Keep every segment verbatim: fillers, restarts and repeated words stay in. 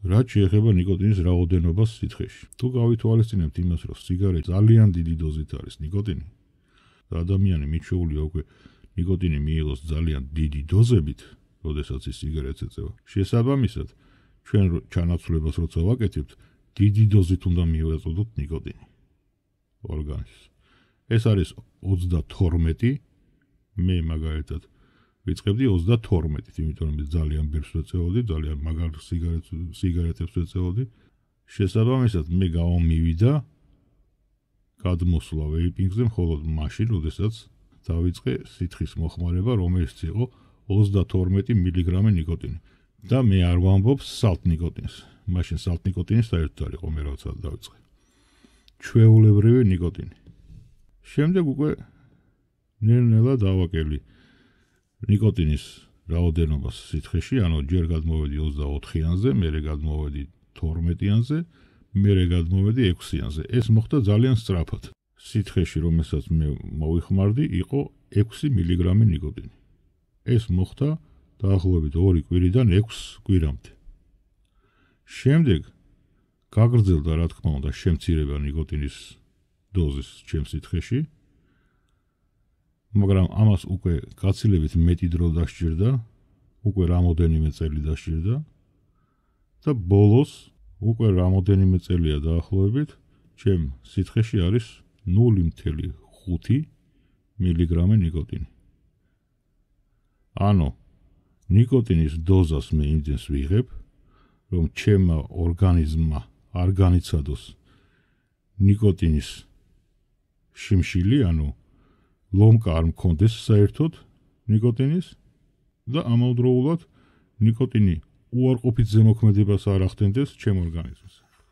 რაც შეეხება ნიკოტინის რაოდენობას სითხეში. თუ გავითვალისწინებთ იმას, რომ სიგარეტი ძალიან დიდი დოზით არის ნიკოტინი, და ადამიანი მიჩვეულია უკვე ნიკოტინი მიიღოს ძალიან დიდი დოზებით, როდესაც ის სიგარეტს ეწევა. შესაბამისად, ჩვენ ჩანაცვლებას როცა ვაკეთებთ, დიდი დოზით უნდა მივაწოდოთ ნიკოტინი ორგანიზმს. ეს არის ოცდათორმეტი, მე მაგალითად ვიწყებდი ოცდათორმეტით, იმიტომ რომ ძალიან ბერს ვეწეოდი, ძალიან მაგარ სიგარეტს სიგარეტებს ვეწეოდი. შესაბამისად, მე გავამივიდა გადმოსვლა ვეიპინგზე მხოლოდ მაშინ, როდესაც დავიწყე სითხის მოხმარება, რომელიც იყო ოცდათორმეტი მილიგრამი ნიკოტინი. და მე არ ვამბობ სალტ ნიკოტინს. მაშინ სალტ ნიკოტინი საერთოდ არ იყო, მე როცა დავიწყე. ჩვეულებრივი ნიკოტინი. შემდეგ უკვე ნელ-ნელა დავაკელი ნიკოტინის რაოდენობას სითხეში, ანუ ჯერ გადმოვედი ოცდაოთხიანზე, მერე გადმოვედი თორმეტიანზე, მერე გადმოვედი ექვსიანზე. ეს მოხდა ძალიან სწრაფად. სითხეში, რომელსაც მე მოვიხმარდი, იყო ექვსი მილიგრამი ნიკოტინი. ეს მოხდა დაახლოებით ორი კვირიდან ექვს კვირამდე. შემდეგ გაგრძელდა, რა თქმა უნდა, შემცირება ნიკოტინის დოზის ჩემ სითხეში, მაგრამ ამას უკვე გაცილებით მეტი დრო დასჭირდა, უკვე რამოდენიმე წელი დასჭირდა და ბოლოს უკვე რამოდენიმე წელია დაახლოებით ჩემ სითხეში არის ნული მცდე ხუთი მილიგრამი ნიკოტინი. ანუ ნიკოტინის დოზას მე იმდენს ვიღებ, რომ ჩემმა ორგანიზმმა არ განიცადოს ნიკოტინის შიმშილი, ანუ ლომკა არ მქონდეს საერთოდ ნიკოტინის და ამავდროულად ნიკოტინი უარყოფით ზემოქმედებას არ ახდენდეს ჩემ ორგანიზმს.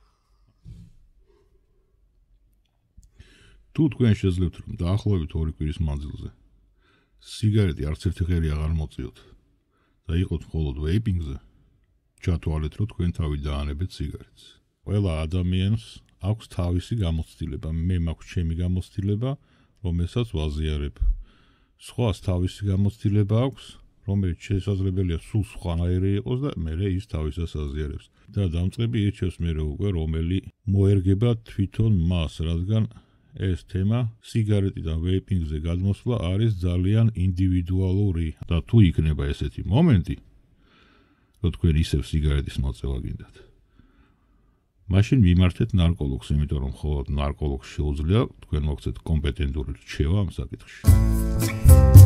თუ თქვენ შეძლებთ, რომ დაახლოებით ორი კვირის მანძილზე სიგარეტი არც ერთი ღერი აღარ მოწიოთ და იყოთ მხოლოდ ვეიპინგზე, ჩათვალეთ, რომ თქვენ თავი დაანებეთ სიგარეტს. ყველა ადამიანს აქვს თავისი გამოცდილება, მე მაქვს ჩემი გამოცდილება, რომელსაც ვაზიარებ. სხვას თავისი გამოცდილება აქვს, რომელიც შესაძლებელია სულ სხვანაირი იყოს და მერე ის თავისას აზიარებს. და დამწყები ირჩევს მერე უკვე რომელი მოერგება თვითონ მას, რადგან ეს თემა სიგარეტიდან ვეიპინგზე გადმოსვლა არის ძალიან ინდივიდუალური და თუ იქნება ესეთი მომენტი, რომ თქვენ ისევ სიგარეტის მოწევა გინდათ, მაშინ მიმართეთ ნარკოლოგს, იმიტომ რომ მხოლოდ ნარკოლოგს შეუძლია თქვენ მოგცეთ კომპეტენტური რჩევა ამ საკითხში.